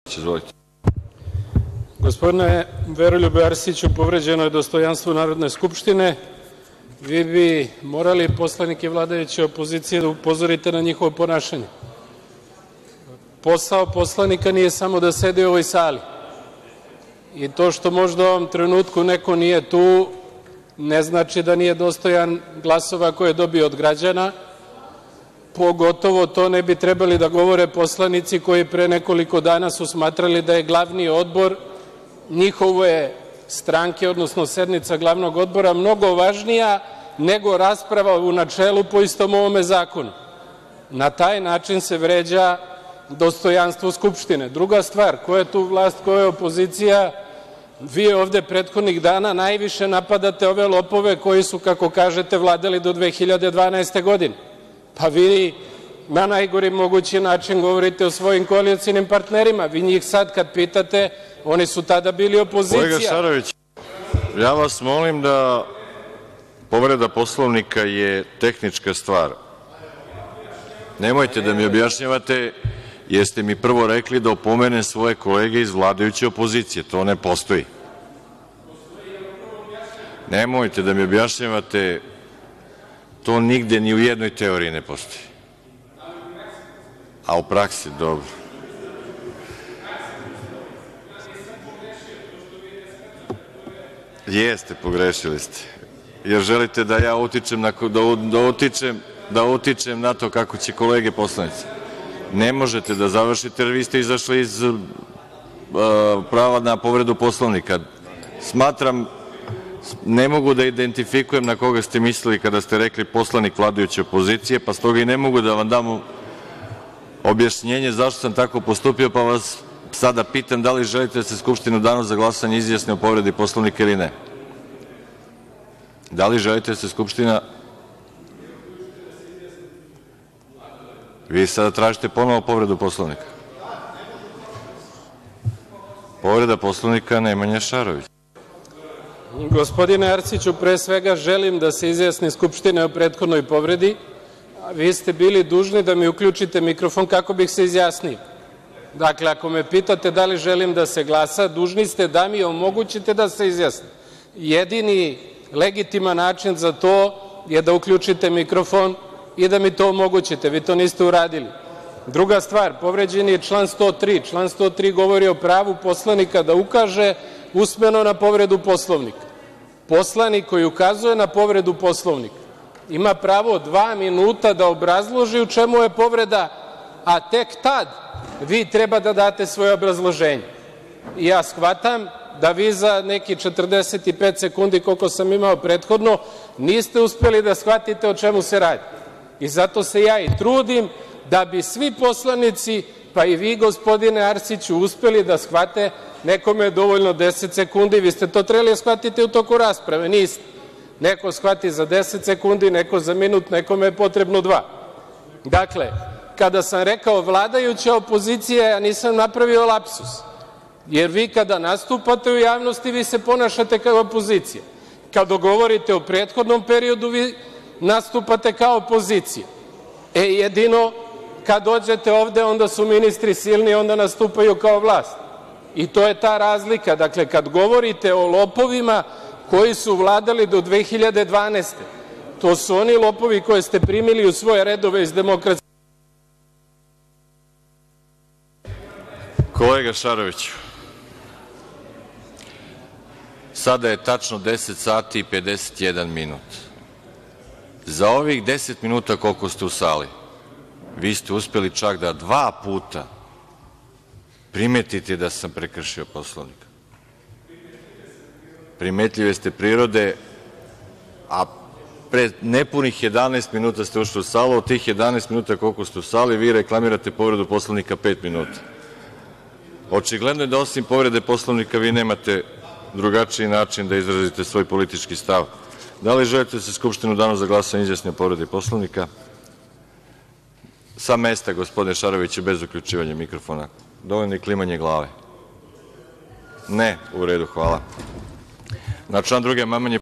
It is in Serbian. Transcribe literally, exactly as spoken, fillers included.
Izvolite. Gospodine Veroljube Arsiću, povređeno je dostojanstvo Narodne skupštine. Vi bi morali poslanike vladajuće opozicije da upozorite na njihovo ponašanje. Posao poslanika nije samo da sede u ovoj sali. I to što možda u ovom trenutku neko nije tu, ne znači da nije dostojan glasova koje je dobio od građana. Pogotovo to ne bi trebali da govore poslanici koji pre nekoliko dana su smatrali da je glavni odbor njihove stranke, odnosno sednica glavnog odbora, mnogo važnija nego rasprava u načelu po istom ovome zakonu. Na taj način se vređa dostojanstvo Skupštine. Druga stvar, ko je tu vlast, ko je opozicija, vi ovde prethodnih dana najviše napadate ove lopove koji su, kako kažete, vladali do dve hiljade dvanaeste. godine. Pa vi na najgori mogući način govorite o svojim koalicionim partnerima. Vi njih sad kad pitate, oni su tada bili opozicija. Kolega Šarović, ja vas molim da povreda Poslovnika je tehnička stvar. Nemojte da mi objašnjavate, jer ste mi prvo rekli da opomenem svoje kolege iz vladajuće opozicije. To ne postoji. Nemojte da mi objašnjavate, to nigde ni u jednoj teoriji ne postoji. A u praksi, dobro. Jeste, pogrešili ste. Jer želite da ja utičem na, da, da, utičem, da utičem na to kako će kolege poslanici. Ne možete da završite, jer vi ste izašli iz uh, prava na povredu Poslovnika. Smatram, ne mogu da identifikujem na koga ste mislili kada ste rekli poslanik vladajuće opozicije, pa stoga i ne mogu da vam dam objašnjenje zašto sam tako postupio, pa vas sada pitam da li želite da se Skupština u danu za glasanje izjasni o povredi Poslovnika ili ne. Da li želite da se Skupština... Vi sada tražite ponovo povredu Poslovnika. Povreda Poslovnika Nemanja Šarović. Gospodine Arsiću, pre svega želim da se izjasni Skupština o prethodnoj povredi. Vi ste bili dužni da mi uključite mikrofon kako bih se izjasnio. Dakle, ako me pitate da li želim da se glasa, dužni ste da mi omogućite da se izjasnim. Jedini legitiman način za to je da uključite mikrofon i da mi to omogućite. Vi to niste uradili. Druga stvar, povređen je član sto tri. Član sto tri govori o pravu poslanika da ukaže usmeno na povredu Poslovnika. Poslanik koji ukazuje na povredu Poslovnika ima pravo dva minuta da obrazloži u čemu je povreda, a tek tad vi treba da date svoje obrazloženje. I ja shvatam da vi za neki četrdeset pet sekundi, koliko sam imao prethodno, niste uspeli da shvatite o čemu se radi. I zato se ja i trudim da bi svi poslanici, pa i vi, gospodine Arsiću, uspeli da shvate. Nekome je dovoljno deset sekundi, vi ste to trebali da shvatite u toku rasprave, niste. Neko shvati za deset sekundi, neko za minut, nekome je potrebno dva. Dakle, kada sam rekao vladajuća opozicija, ja nisam napravio lapsus. Jer vi kada nastupate u javnosti, vi se ponašate kao opozicija. Kada govorite o prethodnom periodu, vi nastupate kao opozicija. E, jedino kad dođete ovde, onda su ministri silni, onda nastupaju kao vlast. I to je ta razlika. Dakle, kad govorite o lopovima koji su vladali do dve hiljade dvanaeste. to su oni lopovi koje ste primili u svoje redove iz Demokratske... Kolega Šaroviću, sada je tačno deset sati i pedeset jedan minut. Za ovih deset minuta koliko ste u sali, vi ste uspeli čak da dva puta primetite da sam prekršio Poslovnik. Primetljive ste prirode, a pre nepunih jedanaest minuta ste ušli u salu, od tih jedanaest minuta koliko ste u sali, vi reklamirate povredu Poslovnika pet minuta. Očigledno je da osim povrede Poslovnika vi nemate drugačiji način da izrazite svoj politički stav. Da li želite da se Skupština u danu za glasanje izjasni o povredi Poslovnika? Sa mesta, gospodine Šaroviću, bez uključivanja mikrofona. Dovoljno je klimanje glave. Ne, u redu, hvala. Na član drugi amandman je